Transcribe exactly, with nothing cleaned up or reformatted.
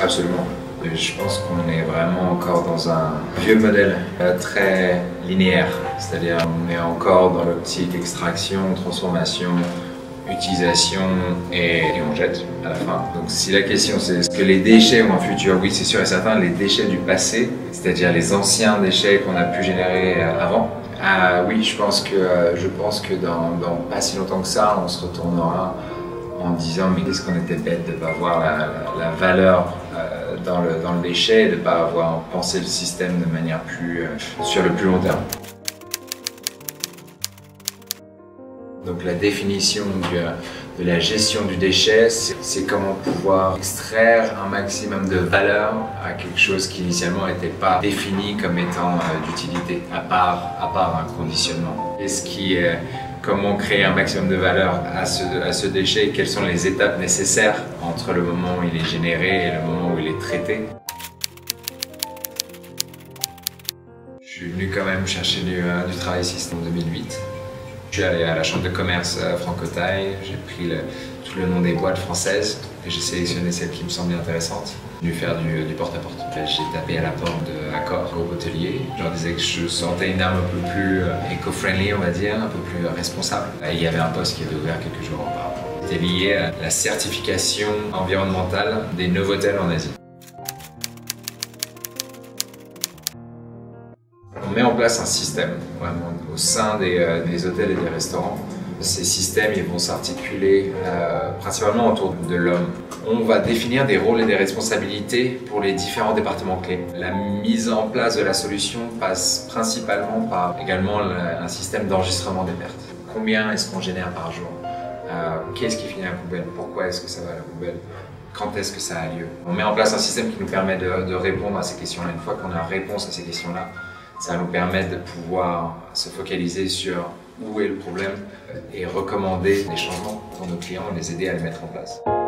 Absolument. Je pense qu'on est vraiment encore dans un vieux modèle euh, très linéaire, c'est-à-dire on est encore dans l'optique extraction, transformation, utilisation et, et on jette à la fin. Donc si la question c'est est-ce que les déchets ont un futur, oui c'est sûr et certain, les déchets du passé, c'est-à-dire les anciens déchets qu'on a pu générer avant, ah, oui je pense que, euh, je pense que dans, dans pas si longtemps que ça, on se retournera en disant mais qu'est-ce qu'on était bête de ne pas voir la, la, la valeur euh, dans, le, dans le déchet et de ne pas avoir pensé le système de manière plus, euh, sur le plus long terme. Donc la définition du, de la gestion du déchet, c'est comment pouvoir extraire un maximum de valeur à quelque chose qui initialement n'était pas défini comme étant euh, d'utilité, à part, à part un conditionnement. Et ce qui est, comment créer un maximum de valeur à ce, à ce déchet, quelles sont les étapes nécessaires entre le moment où il est généré et le moment où il est traité. Je suis venu quand même chercher du, euh, du travail ici, c'était en deux mille huit. Je suis allé à la chambre de commerce Francotaille, j'ai pris le, tout le nom des boîtes françaises et j'ai sélectionné celles qui me semblaient intéressantes. Je suis venu faire du, du porte-à-porte. J'ai tapé à la porte de Accor, groupe hôtelier. Je leur disais que je sentais une arme un peu plus éco-friendly, on va dire, un peu plus responsable. Et il y avait un poste qui était ouvert quelques jours auparavant. C'était lié à la certification environnementale des Novotel en Asie. On met en place un système vraiment au sein des, euh, des hôtels et des restaurants. Ces systèmes ils vont s'articuler euh, principalement autour de l'homme. On va définir des rôles et des responsabilités pour les différents départements clés. La mise en place de la solution passe principalement par également un système d'enregistrement des pertes. Combien est-ce qu'on génère par jour? euh, Qu'est-ce qui finit à la poubelle? Pourquoi est-ce que ça va à la poubelle? Quand est-ce que ça a lieu? On met en place un système qui nous permet de, de répondre à ces questions-là. Une fois qu'on a réponse à ces questions-là, ça va nous permettre de pouvoir se focaliser sur où est le problème et recommander des changements pour nos clients et les aider à les mettre en place.